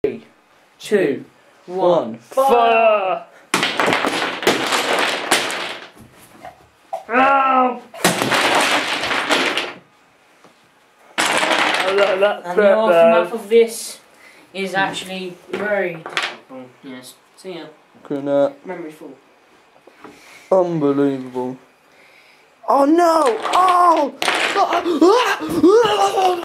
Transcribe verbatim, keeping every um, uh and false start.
Three, two, one, fire! Oh! That, that and the aftermath of this is actually very difficult. Yes. See ya. Good night. Memory full. Unbelievable. Oh no! Oh!